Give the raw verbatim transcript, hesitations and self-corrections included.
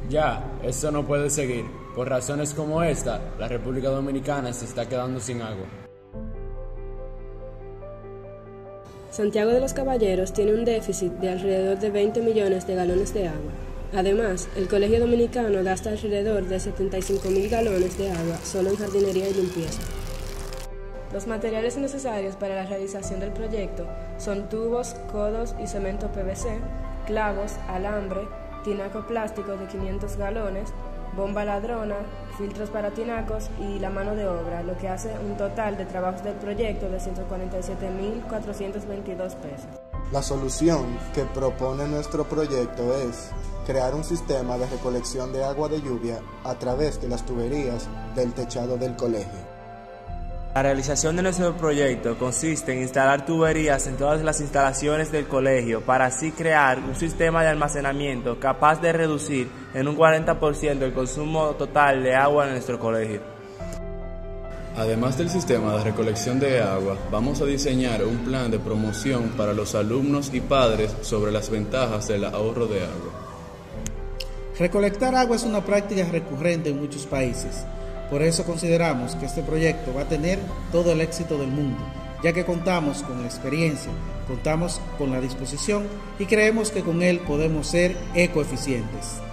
Ya, esto no puede seguir. Por razones como esta, la República Dominicana se está quedando sin agua. Santiago de los Caballeros tiene un déficit de alrededor de veinte millones de galones de agua. Además, el Colegio Dominicano gasta alrededor de setenta y cinco mil galones de agua solo en jardinería y limpieza. Los materiales necesarios para la realización del proyecto son tubos, codos y cemento P V C, clavos, alambre, tinaco plástico de quinientos galones, bomba ladrona, filtros para tinacos y la mano de obra, lo que hace un total de trabajos del proyecto de ciento cuarenta y siete mil cuatrocientos veintidós pesos. La solución que propone nuestro proyecto es crear un sistema de recolección de agua de lluvia a través de las tuberías del techado del colegio. La realización de nuestro proyecto consiste en instalar tuberías en todas las instalaciones del colegio para así crear un sistema de almacenamiento capaz de reducir en un cuarenta por ciento el consumo total de agua en nuestro colegio. Además del sistema de recolección de agua, vamos a diseñar un plan de promoción para los alumnos y padres sobre las ventajas del ahorro de agua. Recolectar agua es una práctica recurrente en muchos países. Por eso consideramos que este proyecto va a tener todo el éxito del mundo, ya que contamos con la experiencia, contamos con la disposición y creemos que con él podemos ser ecoeficientes.